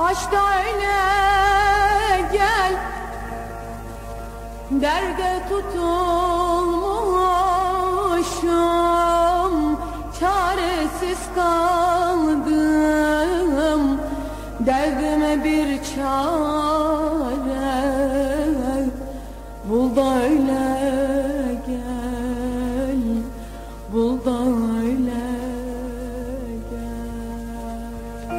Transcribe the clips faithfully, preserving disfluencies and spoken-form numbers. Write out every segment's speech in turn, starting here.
Aç da öyle gel, derde tutulmuşum, çaresiz kaldım. Derdime bir çare bul da öyle gel, bul da öyle gel.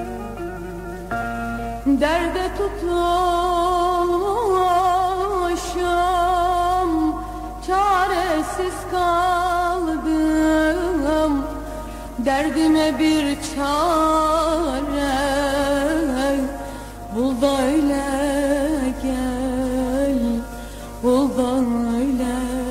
Derde tutulmuşum, çaresiz kaldım. Derdime bir çare bul da öyle gel, bul da öyle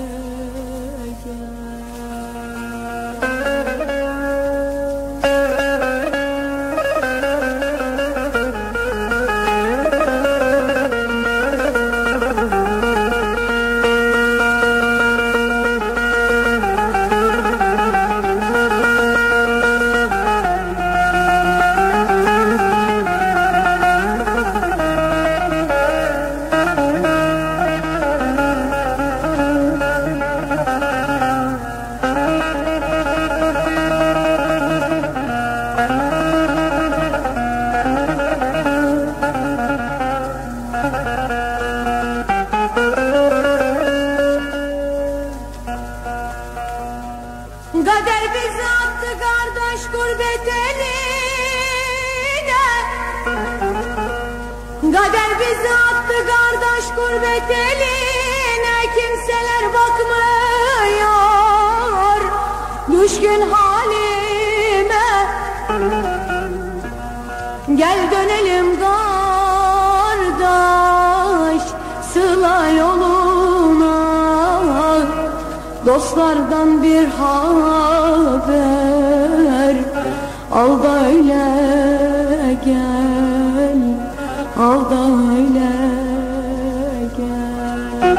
Kader bizi attı kardeş gurbet eline. Kader bizi attı kardeş gurbet eline. Kimseler bakmıyor düşkün halime. Gel dönelim kardeş sıla yoluna. Dostlardan bir haber al da öyle gel, al da öyle gel.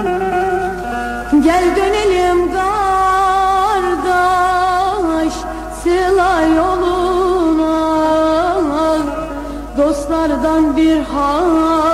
Gel dönelim kardeş sıla yoluna. Dostlardan bir haber